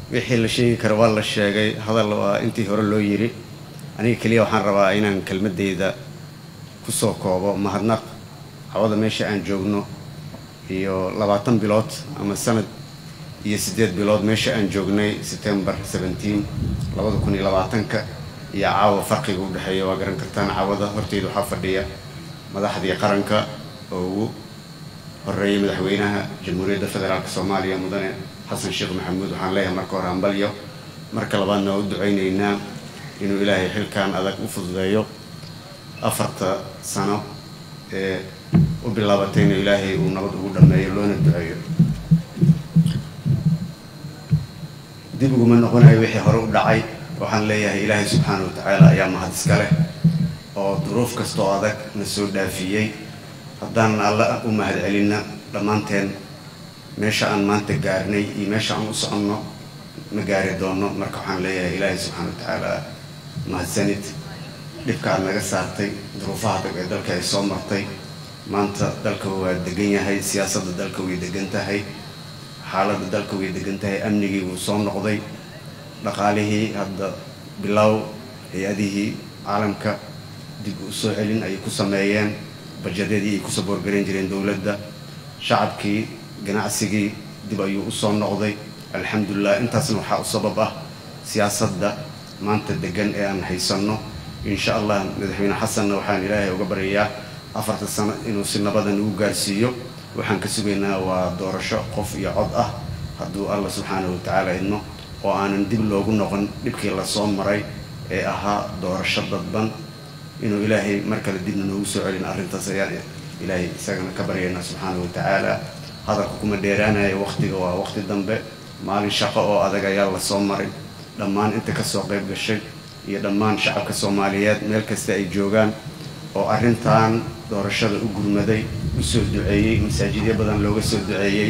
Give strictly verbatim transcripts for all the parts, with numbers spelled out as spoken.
wixii la sheegi karo waa la sheegay hadal waa intii hore loo yiri aniga kaliya waxaan rabaa inaan kelmadeyda ku soo koobo mahadnaq hawada meesha aan joogno iyo labaatan bilood ama sanad iyo sideed bilood meesha aan joognay September seventeen laba kun iyo labaatan ka iyo caawa farqiga u dhaxeeyo waa garan kartaan caawada horteedu waxa fadhiya madaxdii qaranka oo ugu horeeyay madaxweynaha jamhuuriyadda federaalka Soomaaliya mudane xasan sheekh maxamuud waxaan leeyahay marka hore ambalyo marka labaadna u duceynaynaa inuu ilaahay xilkan adag u fududeeyo afarta sano ee u bilaabatay inuu ilaahay uu nabad ugu dhameeyo loona duceeyo dib ugu ma noqonayo wixii hore u dhacay waxaan leeyahay ilaahay subxaanahu wa ta'aala ayaa mahad iska leh oo duruuf kasta oo adag na soo dhaafiyay haddaan alla u mahad celina dhamaanteen meesha aan maanta gaarnay iyo meesha aan u soconno ma gaari doono marka waxaan leeyahay ilaahay subxaanahu wa ta'aala mahadsanid dhibka aad naga saartay duruufaha adag ee dalka ay soo martay maanta dalka waa degan yahay siyaasadda dalka way degan tahay xaaladda dalka way degan tahay amnigii wuu soo noqday dhaqaalihii hadda bilow hay'adihii caalamka dib u soo celin ay ku sameeyeen bajeedadii ay ku soo boorgareyn jireen dawladda shacabkii ganacsigii dib ayuu u soo noqday alxamdulillah intaasna waxa u sabab ah siyaasadda maanta degan ee aan haysano insha Allah madaxweyne xasan waxaan ilaahay uga baryayaa afarta sano inuu si nabadan ugu gaarsiiyo waxaan ka sugaynaa waa doorasho qof iyo cod ah hadduu Allah subxaanahu wa ta'aala idno oo aanan dib loogu noqon dhibkii la soo maray ee ahaa doorasho dadban inuu ilaahay markale dib noogu soo celin arrintaas ayaan ilaahay isagana ka baryaynaa subxaanahu wa ta'aala hadalku kuma dheeraanayo waqtiga waa waqti dambe maalin shaqo oo adag ayaa la soo maray dhammaan inta ka soo qayb gashay iyo dhammaan shacabka Soomaaliyeed meel kasta ay joogaan oo arrintan doorashada u gurmaday u soo duceeyay masaajidyo badan looga soo duceeyay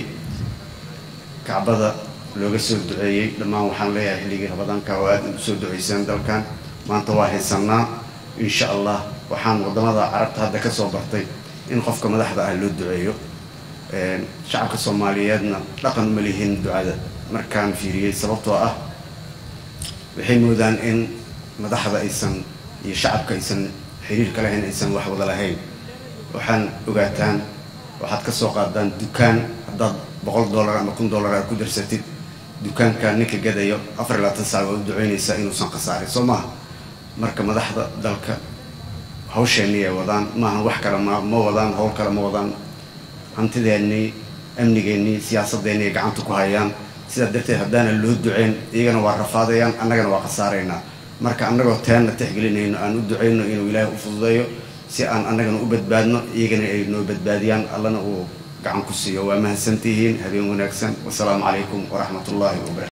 Kaabada looga soo duceeyay dhammaan waxaan leeyahay xilligii Ramadaanka oo aad u soo duceysaan dalkan maanta waa haysanaa insha Allah waxaan wadamada Carabta hadda ka soo bartay in qofka madaxda ah loo duceeyo ee shacabka Soomaaliyeedna dhaqan ma lihin ducada markaan fiiriyay sababtoo ah waxay moodaan in madaxda aysan iyo shacabka aysan xiriir kale ahayn aysan wax wada lahayn waxaan ogaataan waxaad ka soo qaadaan dukaan haddaad boqol dollar ama kun dollar aad ku darsatid dukaanka ninka gadayo afar iyo labaatan saac oo duceynaysa inuusan khasaarin soo maaha marka madaxda dalka hawsheennii ay wadaan maaha wax kale ma wadaan hawl kale ma wadaan hantideennii amnigeennii siyaasadeennii gacanta ku hayaan sida darteed haddaana loo duceyn iyagana waa rafaadayaan annagana waa khasaaraynaa marka annagoo taana tixgelinayno aan u duceyno inuu ilaahay u fududeeyo si aan annagana u badbaadno iyagana ay noo badbaadiyaan allana uu gacan ku siiyo waa mahadsantihiin habeen wanaagsan wassalaamu calaykum waraxmatullaahi wabarakaatuh